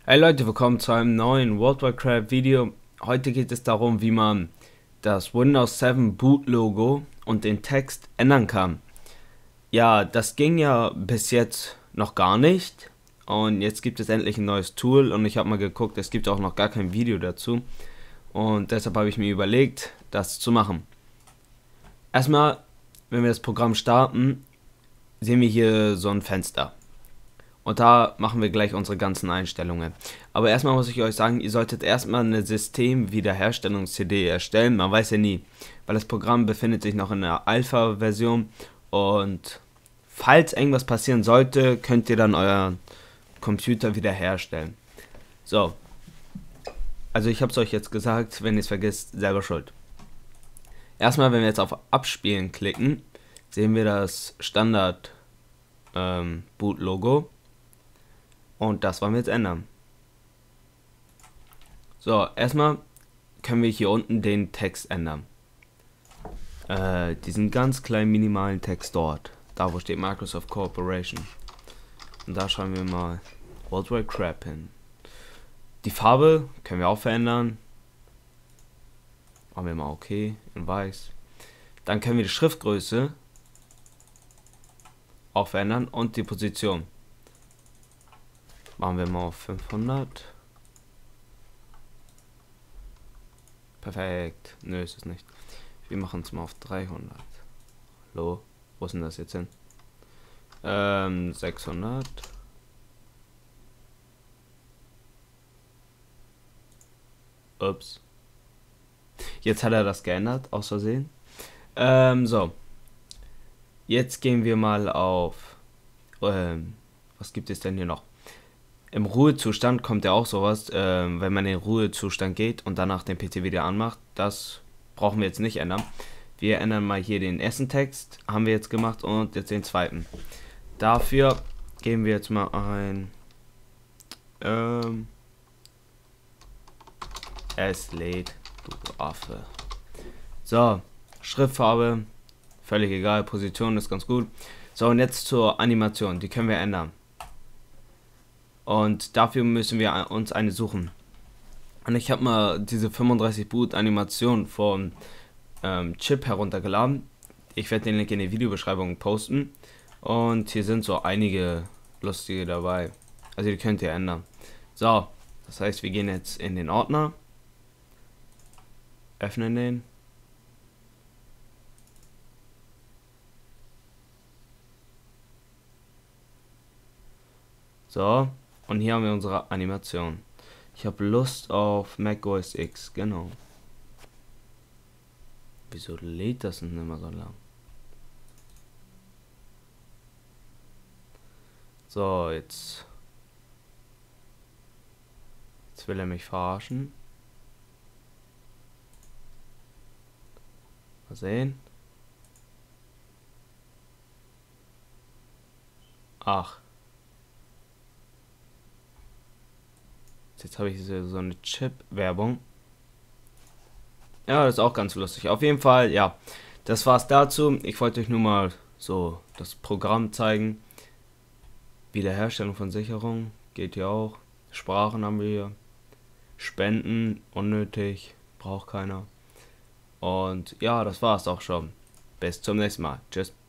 Hey Leute, willkommen zu einem neuen World of Warcraft Video. Heute geht es darum, wie man das Windows 7 Boot Logo und den Text ändern kann. Ja, das ging ja bis jetzt noch gar nicht und jetzt gibt es endlich ein neues Tool und ich habe mal geguckt, es gibt auch noch gar kein Video dazu und deshalb habe ich mir überlegt, das zu machen. Erstmal, wenn wir das Programm starten, sehen wir hier so ein Fenster. Und da machen wir gleich unsere ganzen Einstellungen. Aber erstmal muss ich euch sagen, ihr solltet erstmal eine System-Wiederherstellungs-CD erstellen. Man weiß ja nie, weil das Programm befindet sich noch in der Alpha-Version. Und falls irgendwas passieren sollte, könnt ihr dann euren Computer wiederherstellen. So, also ich habe es euch jetzt gesagt, wenn ihr es vergisst, selber schuld. Erstmal, wenn wir jetzt auf Abspielen klicken, sehen wir das Standard Boot-Logo. Und das wollen wir jetzt ändern. So, erstmal können wir hier unten den Text ändern. Diesen ganz kleinen minimalen Text dort. Da wo steht Microsoft Corporation. Und da schreiben wir mal World Wide Crap hin. Die Farbe können wir auch verändern. Machen wir mal okay in weiß. Dann können wir die Schriftgröße auch verändern und die Position. Machen wir mal auf 500. Perfekt. Nö, ist es nicht. Wir machen es mal auf 300. Hallo? Wo ist denn das jetzt hin? 600. Ups. Jetzt hat er das geändert, aus Versehen. So. Jetzt gehen wir mal auf... was gibt es denn hier noch? Im Ruhezustand kommt ja auch sowas, wenn man in den Ruhezustand geht und danach den PC wieder anmacht. Das brauchen wir jetzt nicht ändern. Wir ändern mal hier den ersten Text, haben wir jetzt gemacht, und jetzt den zweiten. Dafür geben wir jetzt mal ein es lädt, du Affe. So, Schriftfarbe, völlig egal, Position ist ganz gut. So, und jetzt zur Animation, die können wir ändern. Und dafür müssen wir uns eine suchen. Und ich habe mal diese 35 Boot Animation vom Chip heruntergeladen. Ich werde den Link in die Videobeschreibung posten. Und hier sind so einige lustige dabei. Also die könnt ihr ändern. So, das heißt, wir gehen jetzt in den Ordner. Öffnen den. So. Und hier haben wir unsere Animation. Ich habe Lust auf macOS X, genau. Wieso lädt das denn immer so lang? So, jetzt will er mich verarschen. Mal sehen. Ach. Jetzt habe ich so eine Chip-Werbung. Ja, das ist auch ganz lustig. Auf jeden Fall, ja, das war's dazu. Ich wollte euch nur mal so das Programm zeigen. Wiederherstellung von Sicherung geht hier auch. Sprachen haben wir hier. Spenden, unnötig, braucht keiner. Und ja, das war's auch schon. Bis zum nächsten Mal. Tschüss.